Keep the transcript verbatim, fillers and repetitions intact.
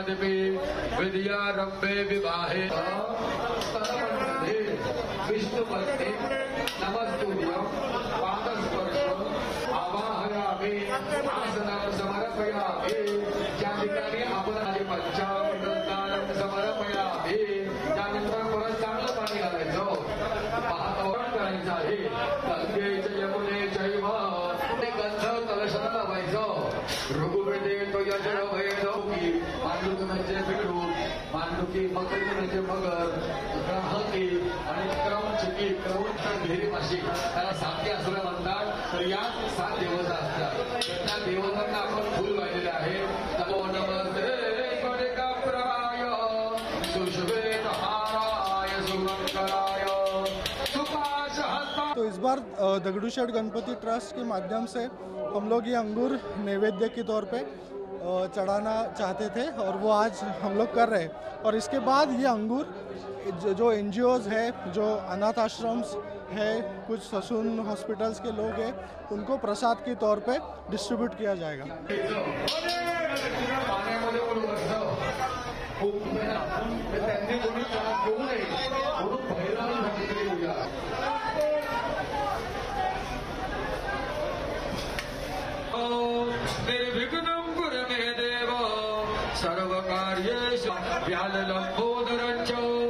विद्याधिपे विद्यारंभे विवाहे विष्णुपत्नी नमस्तुभ्यं पादस्पर्श आवाहयामि आसनं समर्पयामि ज्या ठिकाणी आपण आधी पंचामृतदानं समर्पयामि त्यानंतर परत चांगलं पाणी घालायचं पाहतवण करायचं आहे गंगेच यमुने चैव ते गंध कलशाला लावायचं ऋग्वेदे तो यजन वैदौकी मांडुकी म्हणजे पिठू मांडुकी मकर म्हणजे मगर ग्राहकी आणि क्रमचुकी क्रौंच घेरी माशी त्याला साती असं म्हणतात तर या सात देवता असतात त्या देवतांना आपण फुल वाहिलेले आहे नमो नमस्ते गणेकाप्राय सुश्वेतहाराय सुमंगलाय सुपाशहस्ता। तो इस बार दगड़ूशेठ गणपति ट्रस्ट के माध्यम से हम लोग ये अंगूर नैवेद्य के तौर पे चढ़ाना चाहते थे और वो आज हम लोग कर रहे हैं और इसके बाद ये अंगूर जो एन जी ओज़ है जो अनाथ आश्रम्स है कुछ ससून हॉस्पिटल्स के लोग हैं उनको प्रसाद के तौर पे डिस्ट्रीब्यूट किया जाएगा। निर्विघ्नं कुरु मे देव सर्वकार्येषु व्यालम्बोदरञ्च